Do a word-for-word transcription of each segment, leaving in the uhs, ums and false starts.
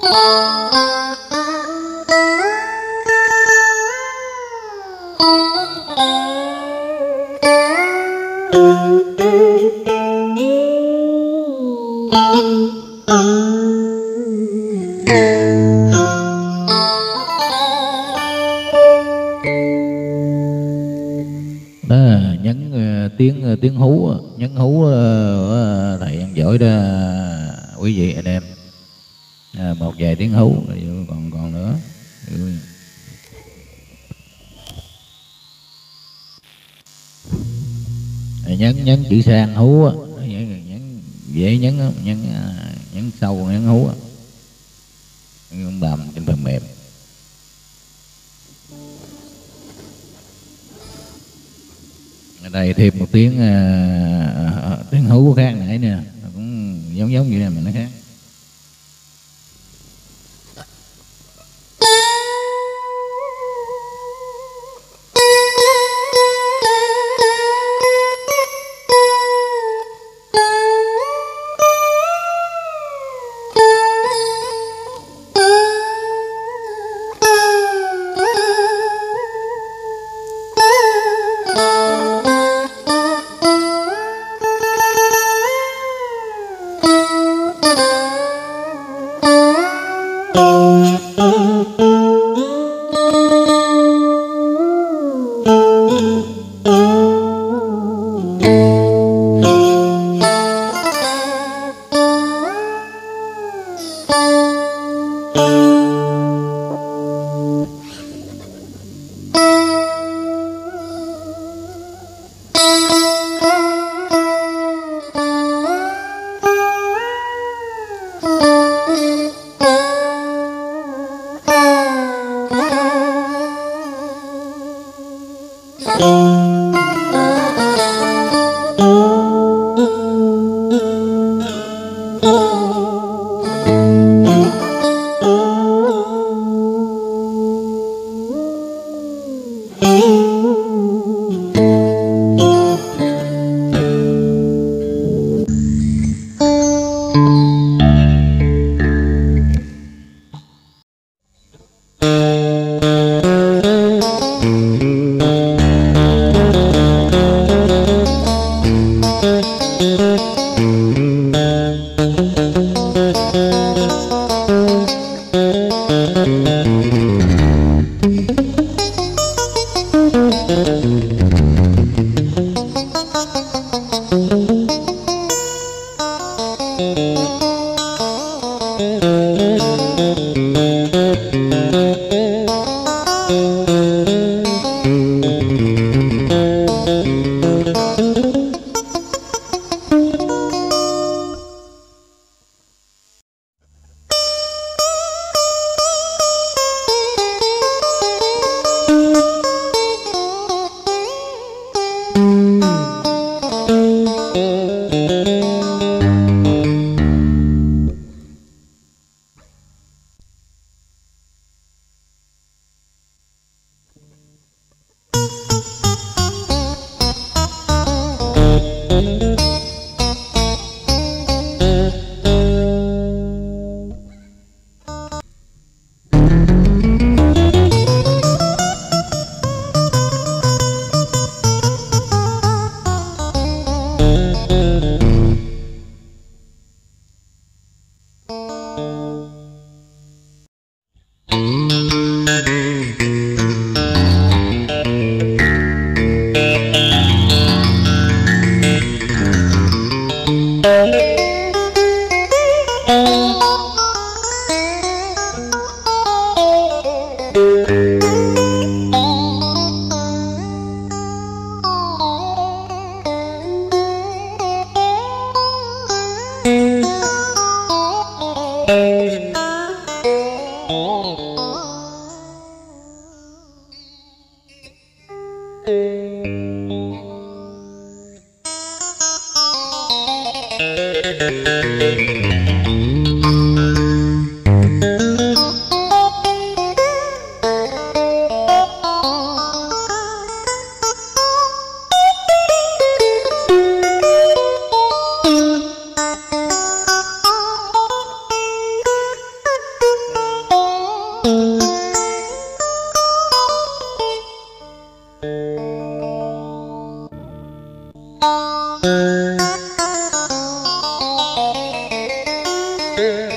tiếng tiếng hú nhấn hú của thầy ăn giỏi đó quý vị anh em, à, một vài tiếng hú còn còn nữa nhấn nhấn chữ sang hú nhấn dễ nhấn nhấn nhấn sâu nhấn hú nhấn bầm trên phần mềm. Ở đây thêm một tiếng uh, tiếng hú khác nãy nè, cũng giống giống như này mà nó khác.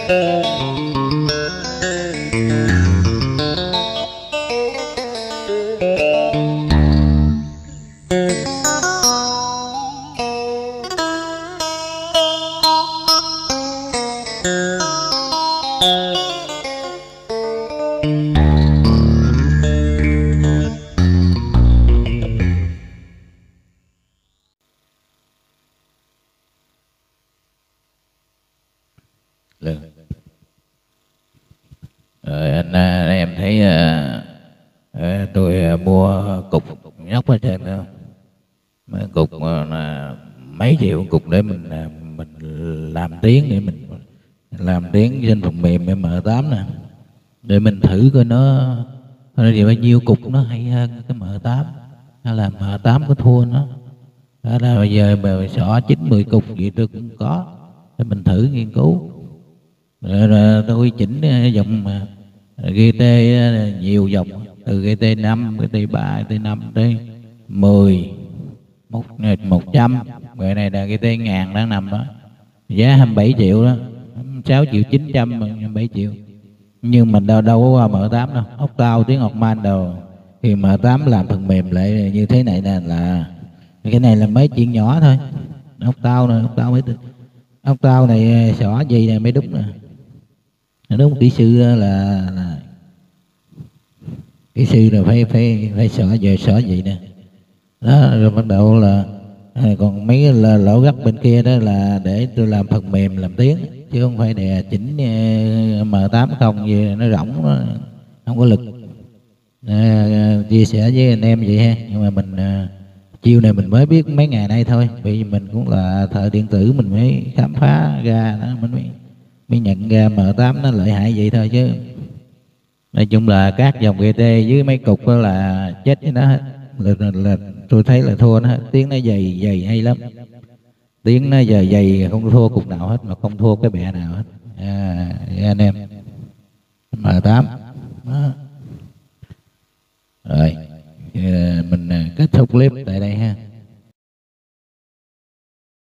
Rồi anh, anh em thấy à, à, tôi à, mua cục nhóc ở trên đó, mấy cục à, là mấy triệu cục để mình à, mình làm tiếng, để mình làm tiếng trên phần mềm em tám nè, để mình thử coi nó nó thì bao nhiêu cục nó hay hơn cái em tám, hay là em tám có thua nó. Đó là bây giờ mà xỏ chín mười cục gì tôi cũng có, để mình thử nghiên cứu. Rồi, rồi tôi chỉnh dòng giê tê nhiều dòng, từ giê tê năm, giê tê ba, giê tê năm tới mười, một, một trăm. Người này là giê tê ngàn đang nằm đó, giá hai mươi bảy triệu đó, sáu triệu chín trăm, hai mươi bảy triệu. Nhưng mình đâu đâu có qua em tám đâu, ốc tao tiếng ngọc man đâu. Thì em tám làm phần mềm lại như thế này nè, là cái này là mấy chuyện nhỏ thôi. Ốc tao này, ốc tao mới ốc tao này xỏ gì này mới đúng nè. Đúng kỹ sư là, là kỹ sư là phải phải phải xỏ về xỏ vậy nè. Đó, rồi bắt đầu là còn mấy là lỗ gấp bên kia đó là để tôi làm phần mềm làm tiếng, chứ không phải để chỉnh em tám không gì nó rỗng, nó không có lực. À, chia sẻ với anh em vậy ha. Nhưng mà mình à, chiêu này mình mới biết mấy ngày nay thôi, vì mình cũng là thợ điện tử, mình mới khám phá ra đó, mình mới mới nhận ra em tám nó lợi hại vậy thôi. Chứ nói chung là các dòng giê tê với mấy cục đó là chết với nó hết, là, là, là tôi thấy là thua nó hết. Tiếng nó dày dày hay lắm, tiếng nó giờ dày không thua cục nào hết, mà không thua cái bẹ nào hết. À, anh em em tám đó. Rồi mình kết thúc clip tại đây ha.